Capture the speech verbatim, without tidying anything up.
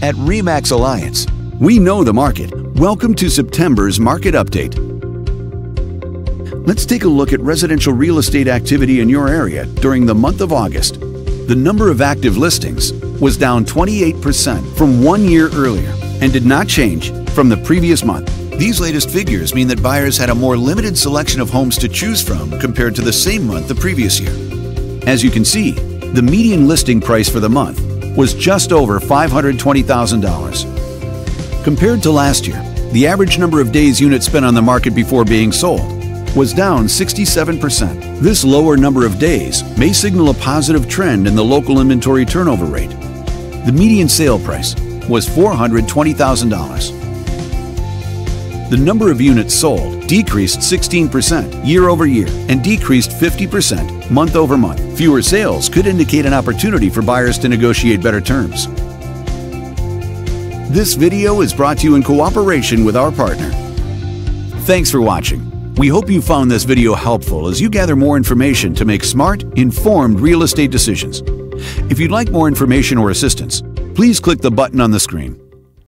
At REMAX Alliance, we know the market. Welcome to September's Market Update. Let's take a look at residential real estate activity in your area during the month of August. The number of active listings was down twenty-eight percent from one year earlier and did not change from the previous month. These latest figures mean that buyers had a more limited selection of homes to choose from compared to the same month the previous year. As you can see, the median listing price for the month was just over five hundred twenty thousand dollars. Compared to last year, the average number of days units spent on the market before being sold was down sixty-seven percent. This lower number of days may signal a positive trend in the local inventory turnover rate. The median sale price was four hundred twenty thousand dollars. The number of units sold decreased sixteen percent year over year and decreased fifty percent month over month. Fewer sales could indicate an opportunity for buyers to negotiate better terms. This video is brought to you in cooperation with our partner. Thanks for watching. We hope you found this video helpful as you gather more information to make smart, informed real estate decisions. If you'd like more information or assistance, please click the button on the screen.